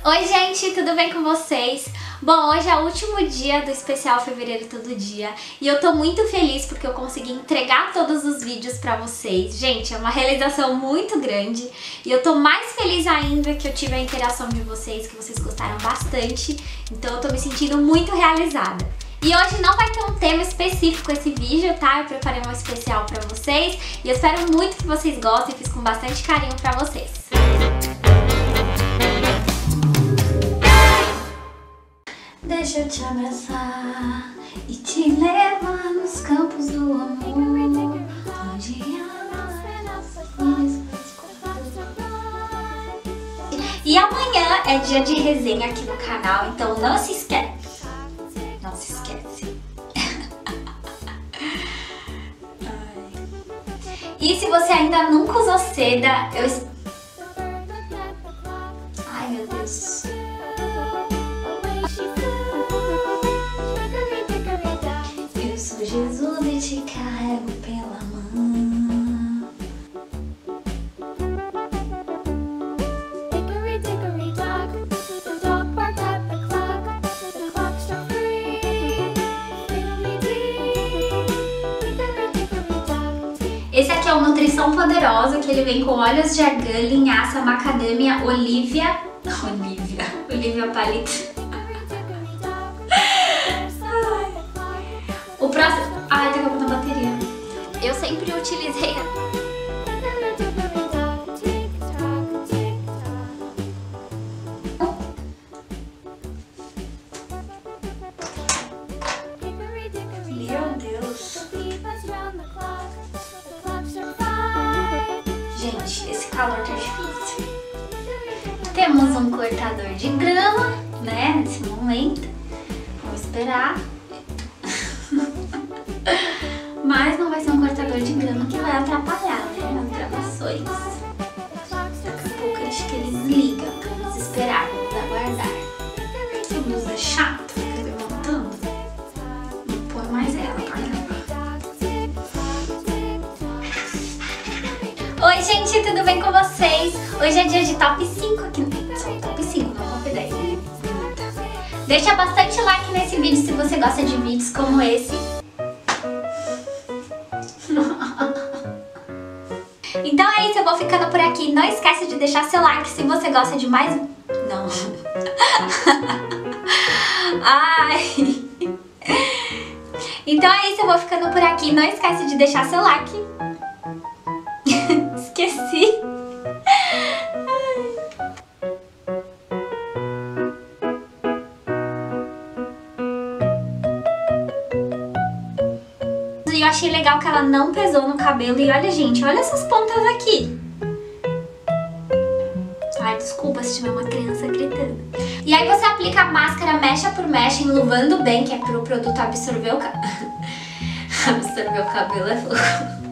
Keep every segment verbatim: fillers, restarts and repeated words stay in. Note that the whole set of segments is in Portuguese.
Oi gente, tudo bem com vocês? Bom, hoje é o último dia do especial Fevereiro Todo Dia e eu tô muito feliz porque eu consegui entregar todos os vídeos pra vocês. Gente, é uma realização muito grande e eu tô mais feliz ainda que eu tive a interação de vocês, que vocês gostaram bastante, então eu tô me sentindo muito realizada. E hoje não vai ter um tema específico esse vídeo, tá? Eu preparei um especial pra vocês e eu espero muito que vocês gostem, fiz com bastante carinho pra vocês. Deixa eu te abraçar e te levar nos campos do amor, onde E amanhã é dia de resenha aqui no canal, então não se esquece. Não se esquece. E se você ainda nunca usou seda, eu... Ai, meu Deus. Eu sou Jesus e te carrego pela mão. Esse aqui é o Nutrição Poderosa, que ele vem com óleos de argan, linhaça, macadâmia, olívia... Olívia... Olívia palito. O próximo... Ai, tá acabando a bateria. Eu sempre utilizei... Meu Deus. Gente, esse calor tá difícil. Temos um cortador de grama, né, nesse momento. Vamos esperar. Mas não vai ser um cortador de grama que vai atrapalhar, né, as gravações. Daqui a pouco acho que ele desliga. Vamos esperar, vamos aguardar. Que blusa chata, fica levantando. Não põe mais ela pra gravar. Oi gente, tudo bem com vocês? Hoje é dia de top cinco aqui no... Só top cinco, não top dez. Deixa bastante like nesse vídeo se você gosta de vídeos como esse. Então é isso, eu vou ficando por aqui. Não esquece de deixar seu like se você gosta de mais... Não. Ai. Então é isso, eu vou ficando por aqui. Não esquece de deixar seu like. Esqueci. E eu achei legal que ela não pesou no cabelo. E olha, gente, olha essas pontas aqui. Ai, desculpa se tiver uma criança gritando. E aí você aplica a máscara mecha por mecha, enluvando bem, que é pro produto absorver o cabelo. Absorver o cabelo é fogo.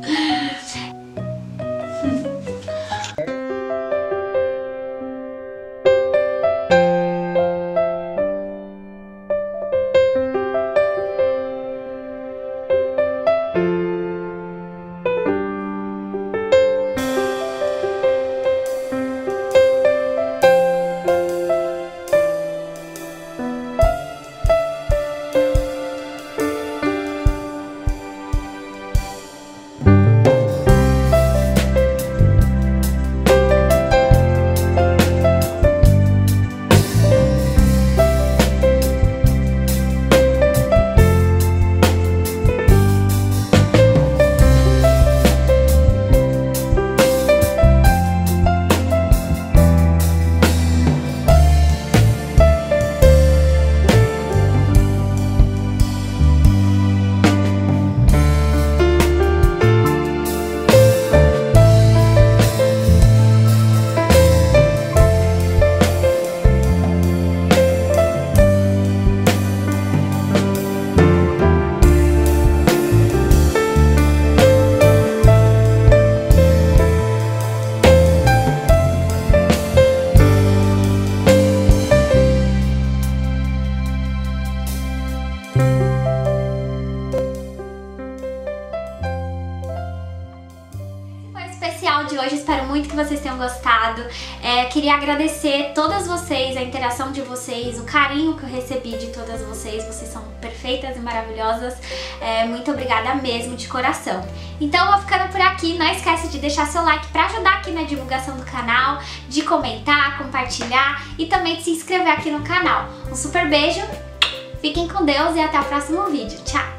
muito que vocês tenham gostado. É, queria agradecer todas vocês, a interação de vocês, o carinho que eu recebi de todas vocês. Vocês são perfeitas e maravilhosas. É, muito obrigada mesmo, de coração. Então eu vou ficando por aqui. Não esquece de deixar seu like para ajudar aqui na divulgação do canal, de comentar, compartilhar e também de se inscrever aqui no canal. Um super beijo, fiquem com Deus e até o próximo vídeo. Tchau!